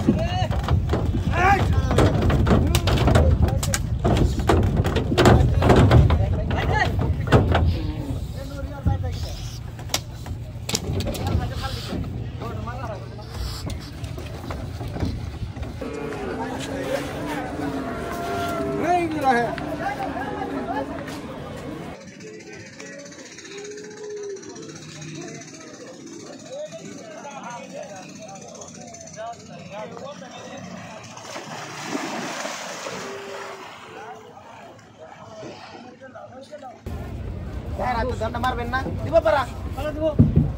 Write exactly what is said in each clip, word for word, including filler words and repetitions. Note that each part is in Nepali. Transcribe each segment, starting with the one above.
ದಂಡ ಮಾರಬೇಡ দিব পারা পারা দিব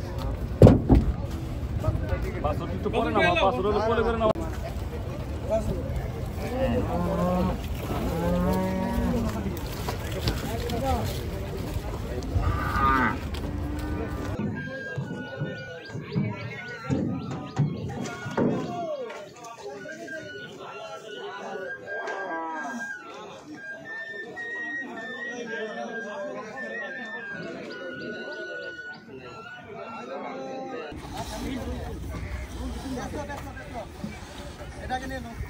পাঁচশো তো পরে না পাঁচশো তো পরে করে না এটাকে নিয়ে নাও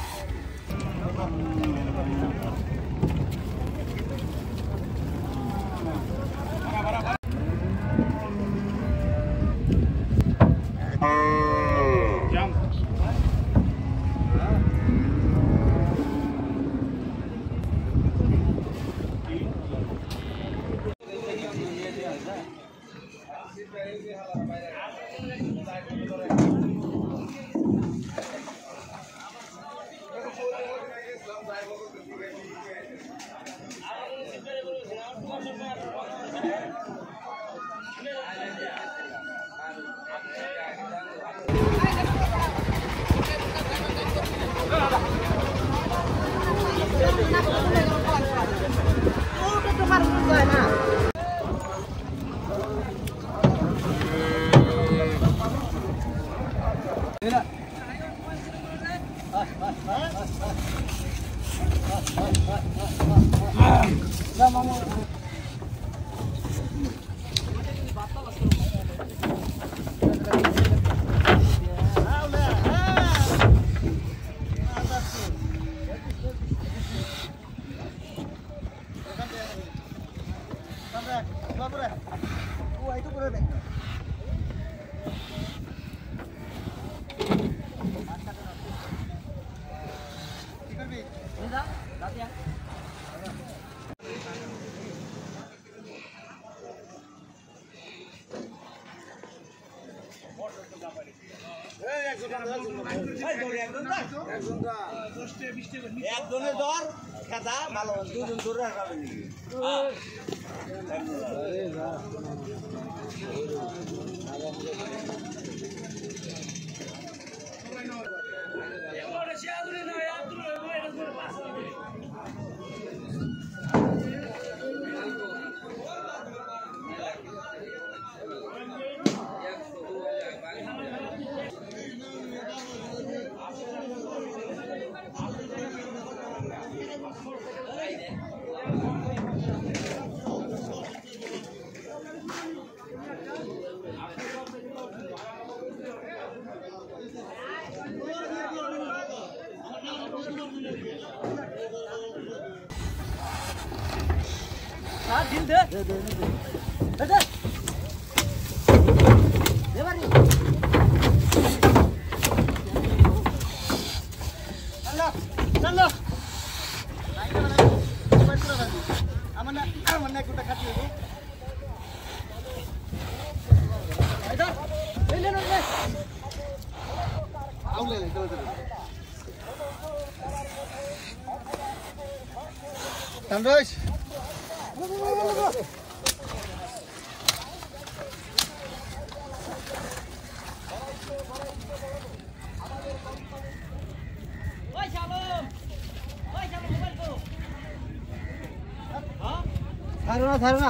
একজনের দর খেতা ভালো দুজন ধরে রাখাবেন हाँ दिल दे दे दे दे दे दे बारी चलो चलो लाइन में ना बस करो बस अमना अमना कुटा खाती हो इधर ले ले ले आओ ले ले चलो चलो संतोष थारो ना थारो ना